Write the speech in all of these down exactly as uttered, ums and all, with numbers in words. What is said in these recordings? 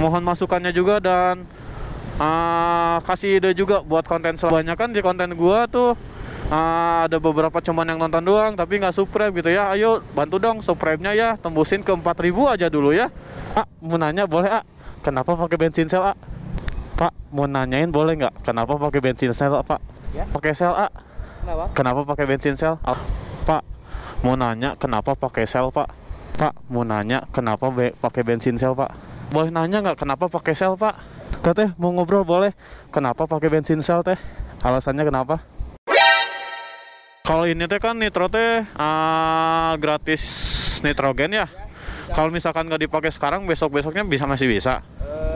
mohon masukannya juga dan uh, kasih ide juga buat konten selanjutnya. Kan di konten gua tuh uh, ada beberapa cuman yang nonton doang tapi nggak subscribe gitu ya. Ayo bantu dong subscribe-nya ya, tembusin ke empat ribu aja dulu ya. Ah, mau nanya boleh, ah? Kenapa pakai bensin sel, ah? Pak, mau nanyain boleh nggak? Kenapa pakai bensin sel, Pak? Ya? Pakai sel, ah? Kenapa? Kenapa pakai bensin sel? Ah, Pak, mau nanya kenapa pakai sel, Pak? Pak, mau nanya kenapa be pakai bensin sel, Pak? Boleh nanya nggak kenapa pakai sel, Pak? Teteh mau ngobrol boleh? Kenapa pakai bensin sel, teh? Alasannya kenapa? Kalau ini teh kan nitro teh uh, gratis nitrogen ya. Kalau misalkan nggak dipakai sekarang, besok besoknya bisa masih bisa. Uh...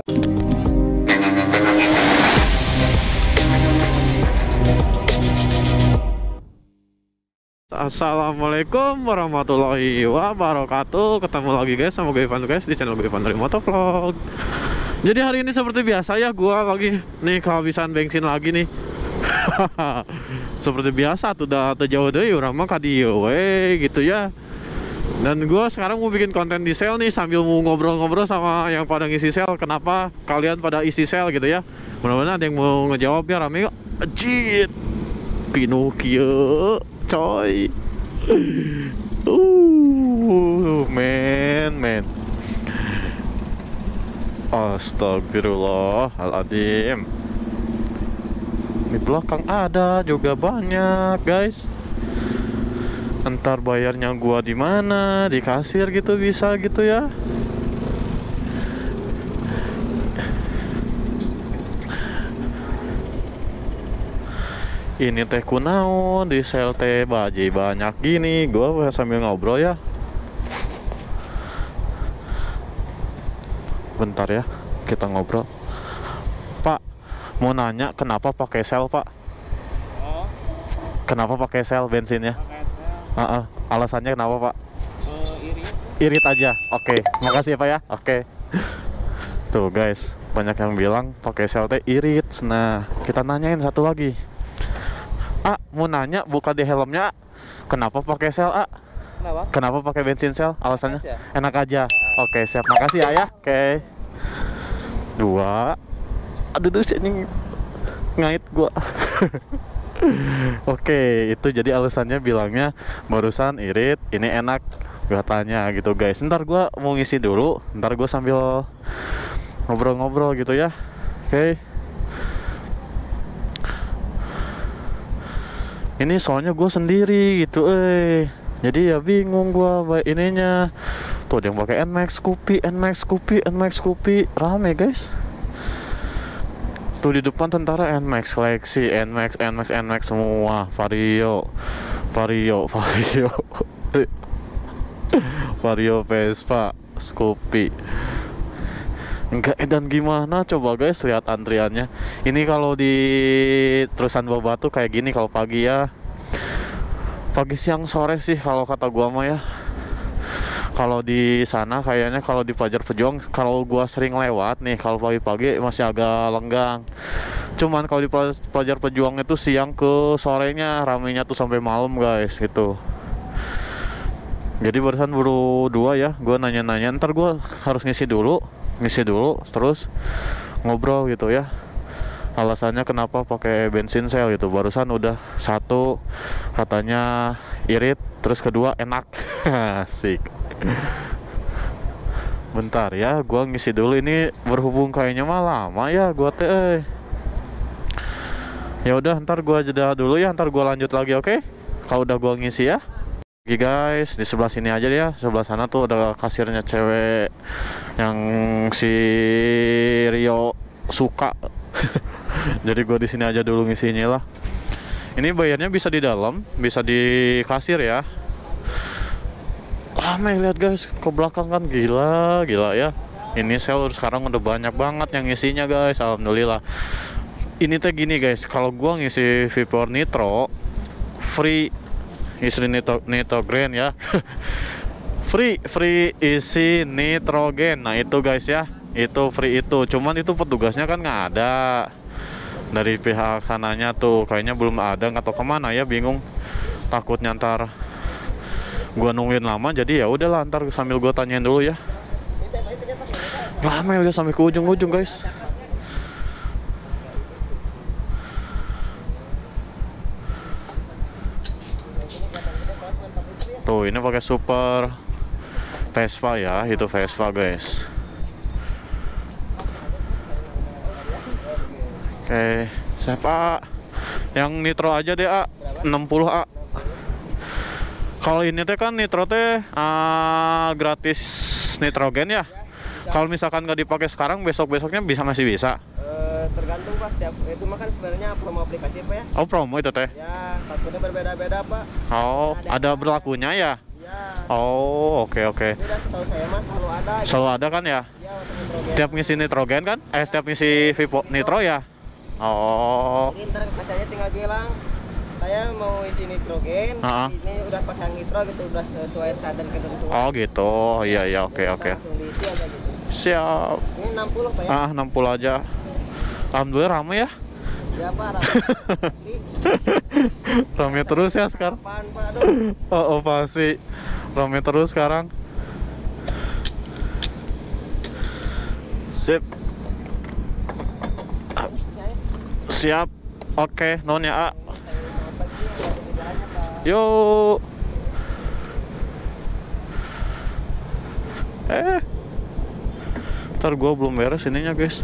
Assalamualaikum warahmatullahi wabarakatuh. Ketemu lagi guys sama gue Ivan guys di channel gue Ivan dari Motovlog. Jadi hari ini seperti biasa ya, gue lagi nih kehabisan bensin lagi nih. Seperti biasa tuh udah terjauh deh urang mah kadieu we gitu ya. Dan gue sekarang mau bikin konten di sel nih sambil mau ngobrol-ngobrol sama yang pada ngisi sel. Kenapa kalian pada isi sel gitu ya? Mudah-mudahan ada yang mau ngejawab ya, rame kok. Ajit Pinocchio coy. Uh, men, men. Astagfirullahaladzim. Di belakang ada juga banyak, guys. Entar bayarnya gua di mana? Di kasir gitu bisa gitu ya. Ini teh kunaon di sel teh baji banyak gini. Gua sambil ngobrol ya. Bentar ya, kita ngobrol. Pak, mau nanya kenapa pakai sel, Pak? Oh. Kenapa pakai sel bensinnya? Pakai sel. Uh -uh. Alasannya kenapa, Pak? Uh, irit. Irit aja. Oke, okay. Makasih ya, Pak ya. Oke. Okay. Tuh guys, banyak yang bilang pakai sel teh irit. Nah, kita nanyain satu lagi. Ah, mau nanya buka di helmnya. Kenapa pakai sel, ah? Kenapa? Kenapa pakai bensin sel? Alasannya? Enak aja. Enak aja. Oke, okay, siap. Makasih ya, ya. Oke. Okay. Dua. Aduh, duh, ini ngait gua. Oke, okay, itu jadi alasannya bilangnya barusan irit, ini enak. Gua tanya gitu, guys. Ntar gua mau ngisi dulu. Ntar gua sambil ngobrol-ngobrol gitu ya. Oke. Okay. Ini soalnya gue sendiri gitu, eh. Jadi ya bingung gua baik ininya. Tuh ada yang pakai N Max Scoopy, N Max Scoopy, N Max Scoopy, rame guys. Tuh di depan tentara N Max, Lexi, N Max, N Max, N Max semua, Vario, Vario, Vario, Vario Vespa, Scoopy. Enggak edan gimana coba guys, lihat antriannya. Ini kalau di terusan bawah batu kayak gini kalau pagi ya. Pagi siang sore sih kalau kata gua mah ya. Kalau di sana kayaknya kalau di Pelajar Pejuang kalau gua sering lewat nih kalau pagi-pagi masih agak lenggang. Cuman kalau di Pelajar Pejuang itu siang ke sorenya ramenya tuh sampai malam guys gitu. Jadi barusan buru dua ya, gua nanya-nanya. Ntar gua harus ngisi dulu. ngisi dulu terus ngobrol gitu ya, alasannya kenapa pakai bensin sel gitu. Barusan udah satu katanya irit, terus kedua enak. Asik. Bentar ya, gua ngisi dulu ini berhubung kayaknya mah lama ya gua teh. Eh. Ya udah ntar gua jeda dulu ya, ntar gua lanjut lagi, oke? Okay? Kalau udah gua ngisi ya. Oke guys, di sebelah sini aja ya. Sebelah sana tuh ada kasirnya cewek yang si Rio suka. Jadi gue di sini aja dulu ngisinya lah. Ini bayarnya bisa di dalam, bisa di kasir ya. Ramai lihat guys, ke belakang kan gila, gila ya. Ini sel sekarang udah banyak banget yang ngisinya guys, alhamdulillah. Ini teh gini guys, kalau gua ngisi Vapor Nitro free isi nitro, nitrogen ya. free free isi nitrogen. Nah itu guys ya, itu free itu. Cuman itu petugasnya kan nggak ada dari pihak sananya tuh, kayaknya belum ada, nggak tahu kemana ya, bingung. Takutnya ntar gua nungguin lama, jadi ya udahlah ntar sambil gua tanyain dulu ya. Ramai udah sampai ke ujung-ujung guys. Tuh ini pakai super Vespa ya, itu Vespa guys. Oke, siapa? Yang nitro aja deh, A. enam puluh, A. Kalau ini teh kan nitro teh uh, gratis nitrogen ya. Kalau misalkan nggak dipakai sekarang, besok-besoknya bisa masih bisa. Uh, tergantung Pak, setiap itu mah kan sebenarnya promo aplikasi Pak ya. Oh, promo itu teh. Ya, kartunya berbeda-beda Pak. Oh, Nah, ada berlakunya ya? Ya. Oh, oke oke. Udah setahu saya mah selalu ada. Selalu ada kan ya? Ya, untuk nitrogen. Tiap ngisi nitrogen kan? Eh, setiap ngisi Vivo Nitro ya? Oh. Jadi ntar saya tinggal bilang saya mau isi nitrogen, Uh-huh. ini udah pasang nitro gitu, udah sesuai standar ketentuan. Oh gitu. Iya iya, oke Kita oke. Langsung diisi aja gitu. Siap. Ini enam puluh Pak ya? Ah, enam puluh aja. Alhamdulillah ramai ya. Ya Pak, asli. Ramai terus ya sekarang. Apaan Pak? Aduh. Oh, oh pasti. Ramai terus sekarang. Sip. Ah, siap. Oke, non ya, A. Yuk. Eh. Ntar gua belum beres ininya, guys.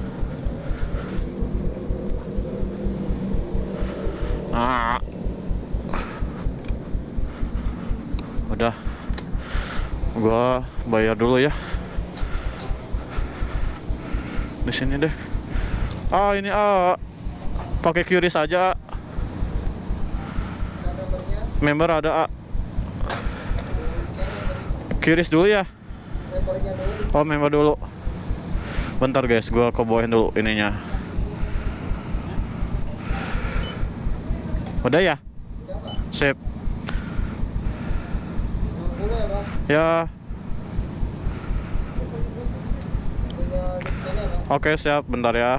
Ah. Udah. Gua bayar dulu ya. Di sini deh. Ah, ini A. Pakai Q R I S aja. A. Member ada, A. Q R I S dulu ya. Oh, member dulu. Bentar guys, gua kebawain dulu ininya. Udah ya? Sip. Ya. Oke, siap. Bentar ya.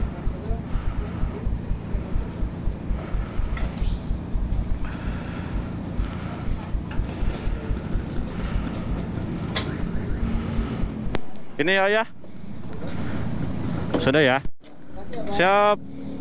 Ini ya, ya. Sudah ya? Siap.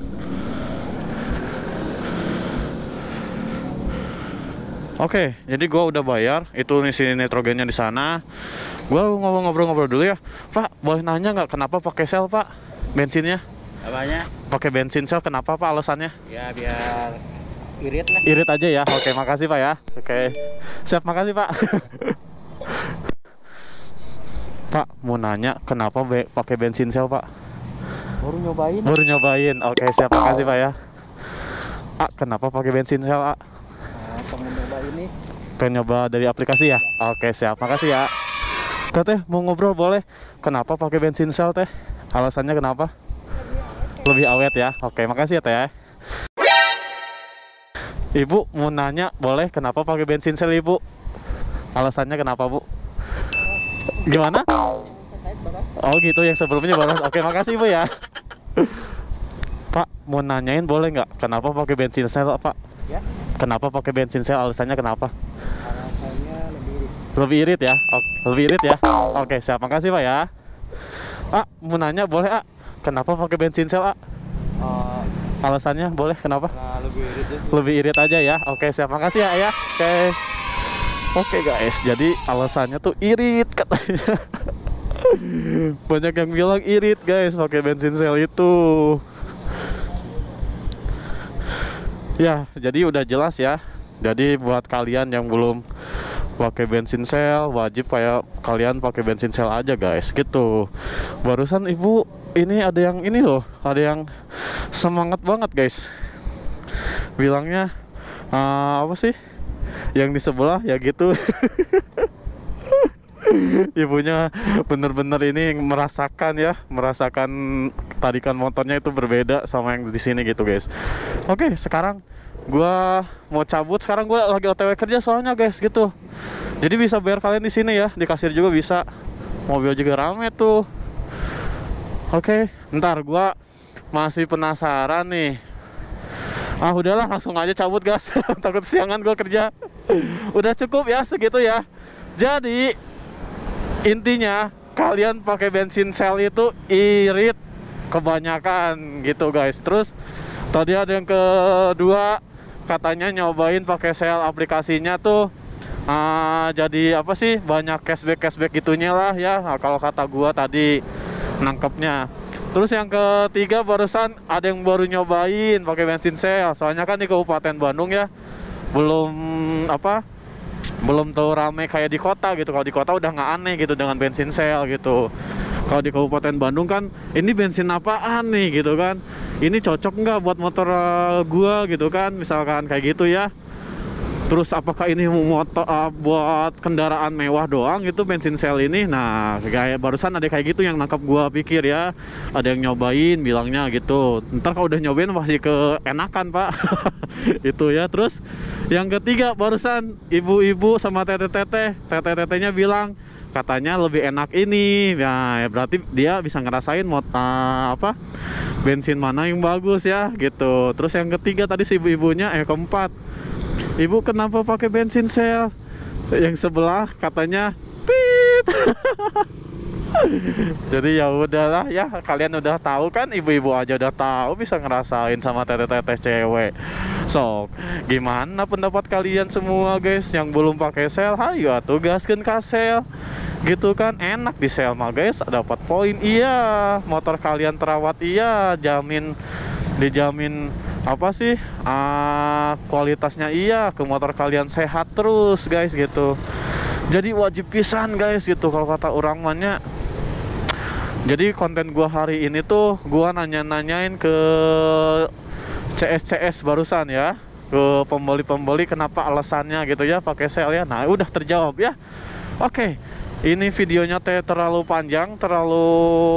Oke, jadi gua udah bayar. Itu ngisi nitrogennya di sana. Gua ngobrol-ngobrol dulu ya. Pak, boleh nanya nggak kenapa pakai sel, Pak? Bensinnya? Apanya? Pakai bensin sel kenapa, Pak, alasannya? Ya biar irit lah. Irit aja ya. Oke, makasih, Pak ya. Oke. Siap, makasih, Pak. Pak, mau nanya kenapa be pakai bensin sel, Pak? Baru nyobain. Baru nyobain. Oke, siap, makasih, Pak ya. Ah, kenapa pakai bensin sel, A? Nah, pengen nyoba ini. Pengen nyoba dari aplikasi ya? Oke, siap, makasih ya. Teh, mau ngobrol boleh? Kenapa pakai bensin sel, Teh? Alasannya kenapa? Lebih awet ya. Oke, makasih ya, Teh. Ibu mau nanya boleh kenapa pakai bensin sel, Ibu? Alasannya kenapa, Bu? Gimana? Oh gitu, yang sebelumnya boros. Oke, makasih Bu ya. Pak, mau nanyain boleh nggak kenapa pakai bensin sel, Pak? Ya. Kenapa pakai bensin sel? Alasannya kenapa? Alasannya lebih Lebih irit ya? Oke, lebih irit ya? Oke, siap. Makasih Pak ya. Ah, mau nanya boleh, Ah? Kenapa pakai bensin sel, Ah? uh, Alasannya boleh kenapa? nah, lebih irit ya. Lebih irit aja ya. Oke, siap. Makasih ya, ya. Oke. Oke guys, jadi alasannya tuh irit katanya. Banyak yang bilang irit guys pakai bensin sel itu. Ya, jadi udah jelas ya. Jadi buat kalian yang belum pakai bensin sel, wajib kayak kalian pakai bensin sel aja guys, gitu. Barusan ibu ini ada yang ini loh, ada yang semangat banget guys. Bilangnya uh, apa sih? Yang di sebelah ya gitu. Ibunya bener-bener ini merasakan ya, merasakan tarikan motornya itu berbeda sama yang di sini gitu guys. Oke, sekarang gua mau cabut. Sekarang gua lagi O T W kerja soalnya guys gitu. Jadi bisa bayar kalian di sini ya, di kasir juga bisa. Mobil juga rame tuh. Oke, ntar gua masih penasaran nih. Ah udahlah, langsung aja cabut guys. Takut siangan gua kerja. Udah cukup ya segitu ya. Jadi intinya kalian pakai bensin sel itu irit kebanyakan gitu guys. Terus tadi ada yang kedua, katanya nyobain pakai sel aplikasinya tuh uh, jadi apa sih, banyak cashback cashback gitunya lah ya. Nah, kalau kata gua tadi nangkepnya. Terus yang ketiga, barusan ada yang baru nyobain pakai bensin sel. Soalnya kan di Kabupaten Bandung ya belum apa belum tahu rame kayak di kota gitu. Kalau di kota udah nggak aneh gitu dengan bensin sel gitu. Kalau di Kabupaten Bandung kan ini bensin apaan nih gitu kan, ini cocok nggak buat motor uh, gua gitu kan, misalkan kayak gitu ya. Terus apakah ini motor uh, buat kendaraan mewah doang gitu bensin sel ini. Nah kayak barusan ada kayak gitu yang nangkap gua pikir ya, ada yang nyobain bilangnya gitu. Ntar kalau udah nyobain pasti keenakan pak. Itu ya. Terus yang ketiga, barusan ibu-ibu sama teteh-teteh teteh-tetehnya bilang katanya lebih enak ini. Nah ya berarti dia bisa ngerasain mot uh, apa bensin mana yang bagus ya gitu. Terus yang ketiga tadi si ibu-ibunya eh keempat, ibu kenapa pakai bensin sel? Yang sebelah katanya tit. Jadi ya udahlah ya, kalian udah tahu kan, ibu-ibu aja udah tahu bisa ngerasain sama teteh-teteh cewek. So, gimana pendapat kalian semua guys yang belum pakai sel? Hayu atuh gaskeun ka sel. Gitu kan, enak di sel mah guys, dapat poin iya, motor kalian terawat iya, jamin dijamin apa sih uh, kualitasnya iya, ke motor kalian sehat terus guys gitu. Jadi wajib pisan guys gitu kalau kata orang mannya. Jadi konten gua hari ini tuh gua nanya-nanyain ke C S C S barusan ya, ke pembeli-pembeli kenapa alasannya gitu ya pakai sel ya. Nah udah terjawab ya. Oke, ini videonya teh terlalu panjang, terlalu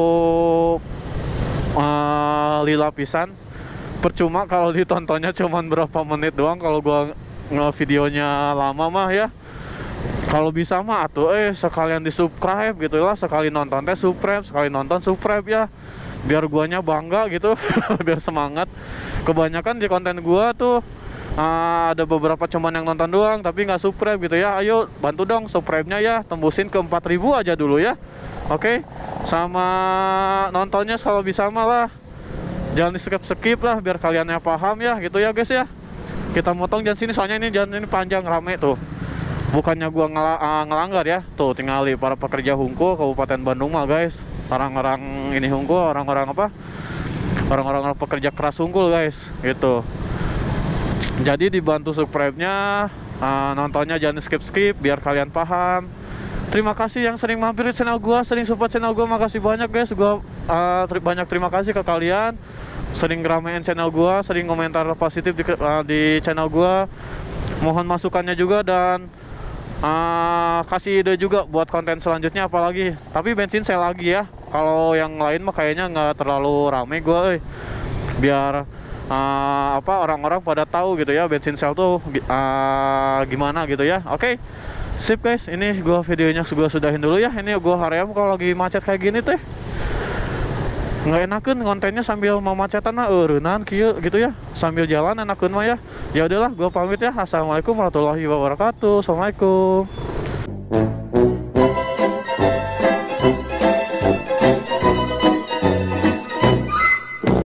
uh, lila pisan. Percuma kalau ditontonnya cuman berapa menit doang. Kalau gua nge-videonya lama mah ya, kalau bisa mah atuh eh sekalian di subscribe gitu lah, sekali nonton teh subscribe, sekali nonton subscribe ya, biar guanya bangga gitu. Biar semangat. Kebanyakan di konten gua tuh uh, ada beberapa cuman yang nonton doang tapi nggak subscribe gitu ya. Ayo bantu dong subscribe-nya ya, tembusin ke empat ribu aja dulu ya. Oke, sama nontonnya kalau bisa mah lah jangan di skip-skip lah, biar kaliannya paham ya gitu ya guys ya. Kita motong jalan sini soalnya ini jalan ini panjang rame tuh. Bukannya gua ngel uh, ngelanggar ya. Tuh tinggali para pekerja Hungkul Kabupaten Bandung mah guys. Orang-orang ini Hungkul, orang-orang apa? Orang-orang pekerja keras Hungkul guys gitu. Jadi dibantu subscribe-nya, uh, nontonnya jangan skip-skip biar kalian paham. Terima kasih yang sering mampir di channel gua, sering support channel gua, makasih banyak guys. Gua uh, ter banyak terima kasih ke kalian. Sering ngeramein channel gua, sering komentar positif di, uh, di channel gua. Mohon masukannya juga dan uh, kasih ide juga buat konten selanjutnya apalagi. Tapi bensin saya lagi ya. Kalau yang lain mah kayaknya nggak terlalu rame gua, eh. Biar uh, apa orang-orang pada tahu gitu ya bensin sel tuh uh, gimana gitu ya. Oke. Okay? Sip guys, ini gua videonya gua sudahin dulu ya. Ini gua haream kalau lagi macet kayak gini teh. Nggak enakeun kontennya sambil mau macetan mah eueunan kieu gitu ya. Sambil jalan enakeun mah ya. Ya udahlah, gua pamit ya. Assalamualaikum warahmatullahi wabarakatuh. Assalamualaikum.